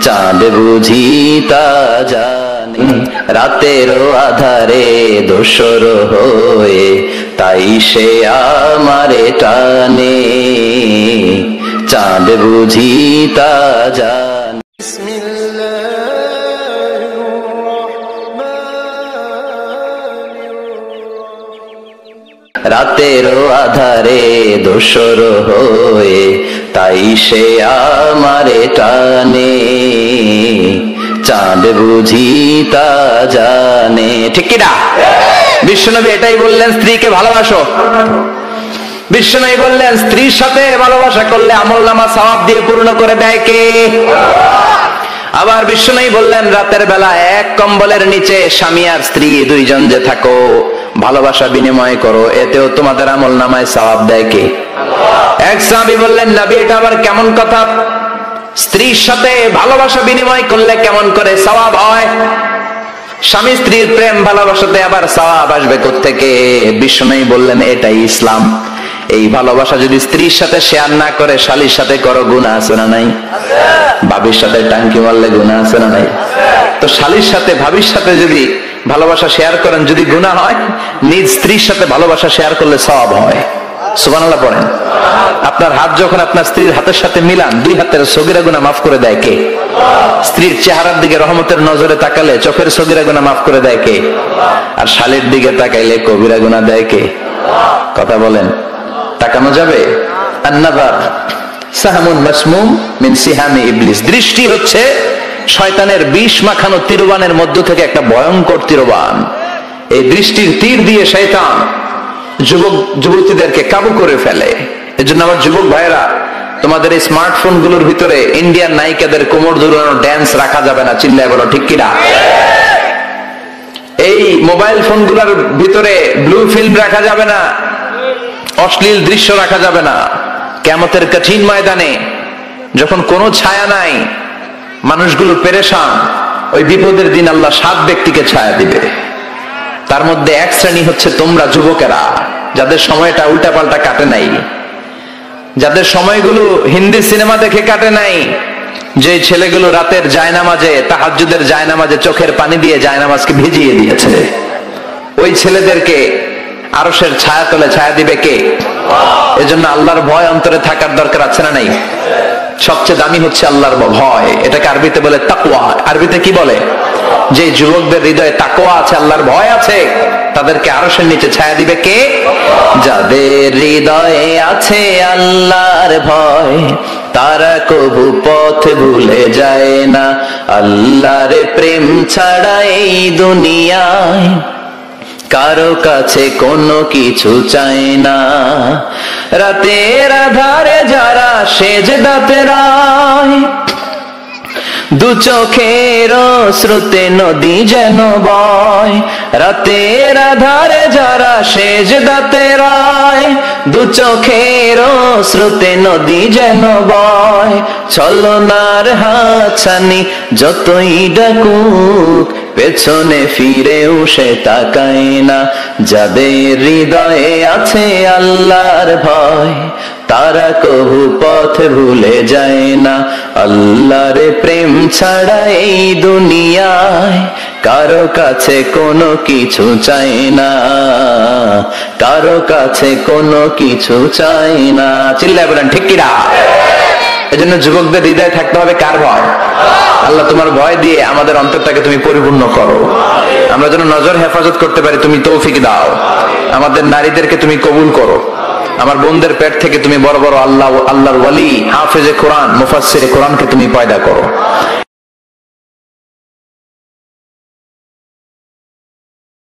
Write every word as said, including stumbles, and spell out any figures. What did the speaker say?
চাঁদ বুঝি তা জানে, রাতেরও আধারে দোসর হয়ে তাই সে আমারে টানে, চাঁদ বুঝি তা জানে। রাতেরও আধারে দোসর হয়ে তাই সে আমারে টানে, চাঁদ বুঝি তা জানে। ঠিক কিনা? বিশ্বনবী এটাই বললেন, স্ত্রীকে ভালোবাসো। বিশ্বনবী বললেন, স্ত্রীর সাথে ভালোবাসা করলে আমলনামা সওয়াব দিয়ে পূর্ণ করে দেয় কে? আবার বিশ্বনবী বললেন, রাতের বেলা এক কম্বলের নিচে স্বামী আর স্ত্রী দুইজন যে থাকো, ভালোবাসা বিনিময় করো, এতেও তোমাদের আমলনামায় সওয়াব দেয় কে? এক সাহাবী বললেন, নবী এটা আবার কেমন কথা? স্ত্রীর সাথে ভালোবাসা বিনিময় করলে কেমন করে সওয়াব হয়? স্বামী স্ত্রীর প্রেম ভালোবাসাতে আবার সওয়াব আসবে কোত্থেকে? বিশ্বনবী বললেন, এটাই ইসলাম। এই ভালোবাসা যদি স্ত্রীর সাথে শেয়ার না করে শালীর সাথে করো, গুনাহ আছে না নাই? ভাবির সাথে টাঙ্কি মারলে গুনাহ আছে না নাই? তো শালীর সাথে ভাবির সাথে যদি ভালোবাসা শেয়ার করেন, যদি গুনাহ হয়, নিজ স্ত্রীর সাথে ভালোবাসা শেয়ার করলে সওয়াব হয়। সুবহানাল্লাহ পড়েন। আপনার হাত যখন আপনার স্ত্রীর হাতের সাথে মিলান, দুই হাতের সগীরা গুনাহ মাফ করে দেয় কে? স্ত্রীর চেহারার দিকে রহমতের নজরে তাকালে চোখের সগীরা গুনাহ মাফ করে দেয় কে? আর শালীর দিকে তাকাইলে কবিরা গুনাহ দেয় কে? কথা বলেন, তাকানো যাবে? আন-নাযার সাহমুন মাসমুম মিন সিহামি ইবলিস। দৃষ্টি হচ্ছে শয়তানের বিষ মাখানো তীরবানের মধ্য থেকে একটা ভয়ঙ্কর তীরবান। এই দৃষ্টির তীর দিয়ে শয়তান যুবক যুবতীদেরকে কাবু করে ফেলে। এজন্য আমার যুবক ভাইয়েরা, তোমাদের এই স্মার্টফোন গুলোর ভিতরে ইন্ডিয়ান নায়িকাদের কোমর দুলানো ড্যান্স রাখা যাবে না। চিল্লায় বলো ঠিক কিনা? এই মোবাইল ফোন গুলোর ভিতরে ব্লু ফিল্ম রাখা যাবে না, অশ্লীল দৃশ্য রাখা যাবে না। কিয়ামতের কঠিন ময়দানে যখন কোনো ছায়া নাই, মানুষগুলো পেরেশান, ওই বিপদের দিন আল্লাহ সাত ব্যক্তিকে ছায়া দিবে। তার মধ্যে এক শ্রেণী হচ্ছে তোমরা যুবকেরা, যাদের সময়টা উল্টা পাল্টা কাটে নাই, যাদের সময়গুলো হিন্দি সিনেমা দেখে কাটে নাই, যে ছেলেগুলো রাতের জায়নামাজে, তাহাজ্জুদের জায়নামাজে চোখের পানি দিয়ে জায়নামাজকে ভিজিয়ে দিয়েছে, ওই ছেলেদেরকে আরশের ছায়া তলে ছায়া দিবে কে? এজন্য আল্লাহর ভয় অন্তরে থাকার দরকার আছে না নাই? সবচেয়ে দামি হচ্ছে আল্লাহর ভয়। এটাকে আরবিতে বলে তাকওয়া। আরবিতে কি বলে? যে যুবকদের হৃদয়ে তাকওয়া আছে, আল্লাহর ভয় আছে, তাদেরকে আরশের নিচে ছায়া দিবে কে? যাদের হৃদয়ে আছে আল্লাহর ভয়, তারা কবু পথ ভুলে যায় না। আল্লাহর প্রেম ছাড়া এই দুনিয়ায় কারো কাছে কোনো কিছু চায় না। রাতের আধারে যারা সেজদাতে রায়, দু চোখের স্রোতে নদী যেন বয়। রাতের আধারে যারা সেজদাতে রায়, দু চোখের স্রোতে নদী যেন বয়। ছলনার হাতছানি যতই ডাকুক, পেছনে ফিরেও সে তাকায় না। যাদের হৃদয়ে আছে আল্লাহর ভয়, তারা কবু পথ ভুলে যায় না। আল্লাহর প্রেম ছাড়া এই দুনিয়ায় কারো কাছে কোনো কিছু চাই না, কারো কাছে কোনো কিছু চাই না। চিল্লায় বলেন ঠিক কিনা? এজন্য যুবকদের হৃদয়ে থাকতে হবে কার ভয়? আল্লাহ, তোমার ভয় দিয়ে আমাদের অন্তরটাকে তুমি পরিপূর্ণ করো। আমরা যেন নজর হেফাজত করতে পারি, তুমি তৌফিক দাও। আমাদের নারীদেরকে তুমি কবুল করো। আমার বোনদের পেট থেকে তুমি বড় বড় আল্লাহ আল্লাহর ওয়ালি, হাফেজে কোরআন, মুফাসসিরে কোরআনকে তুমি পয়দা করো।